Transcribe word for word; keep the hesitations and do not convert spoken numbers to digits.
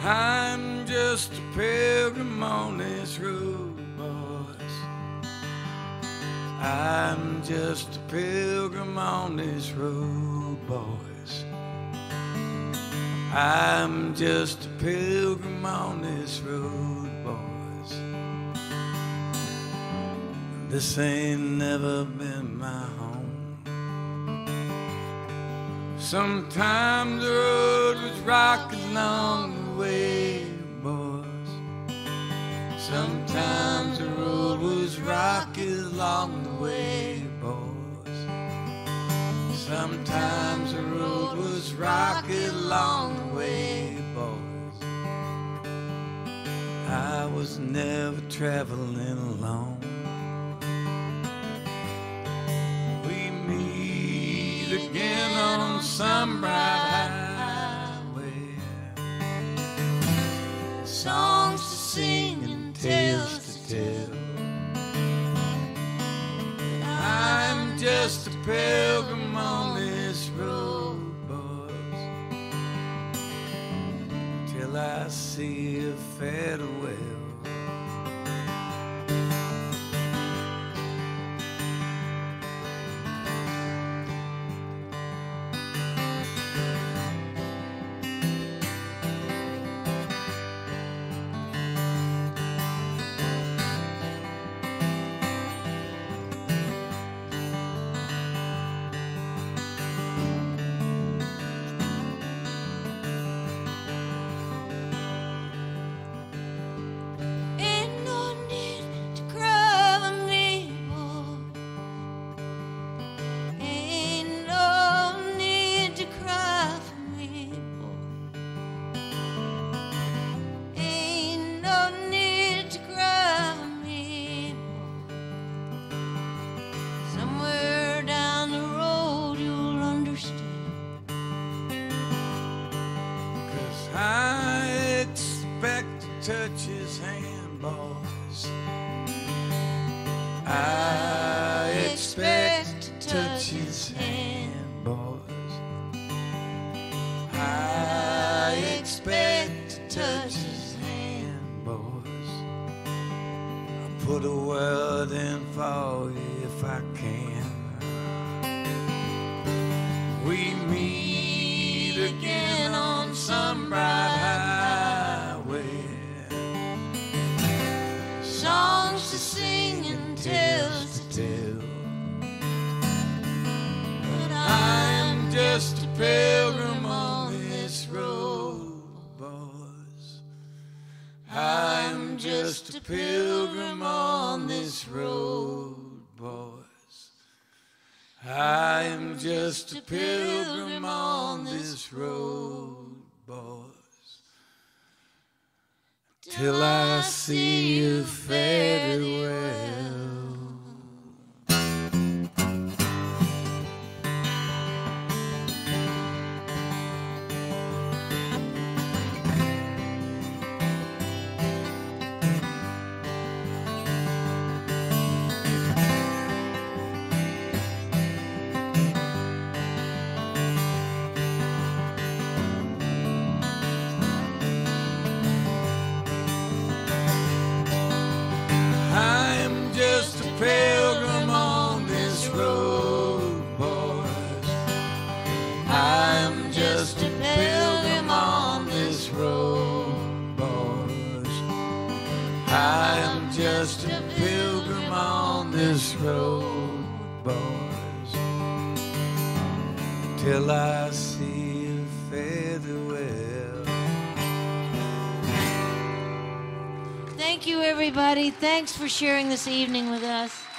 I'm just a pilgrim on this road, boys. I'm just a pilgrim on this road, boys. I'm just a pilgrim on this road, boys. This ain't never been my home. Sometimes the road was rocky along the way, boys. Sometimes the road was rocky along the way, boys. Sometimes the road was rocky along the way, boys. I was never traveling alone. We meet again on some bright highway. Songs to sing and tales to tell. I'm just a pilgrim on this road, boys, till I see a farewell. I expect to touch his hand, boys. I expect to touch his hand, boys. I expect to touch his hand, boys. I'll put a word in for you if I can. We meet again on some bright highway. Songs to sing and tales to tell. But I'm just a pilgrim on this road, boys. I'm just a pilgrim on this road, boys. I am just a pilgrim on this road, boys, till I see you fare well. Just a pilgrim on this road, boys. I'm just a pilgrim on this road, boys. I'm just a pilgrim on this road, boys, till I see you farewell. Thank you, everybody. Thanks for sharing this evening with us.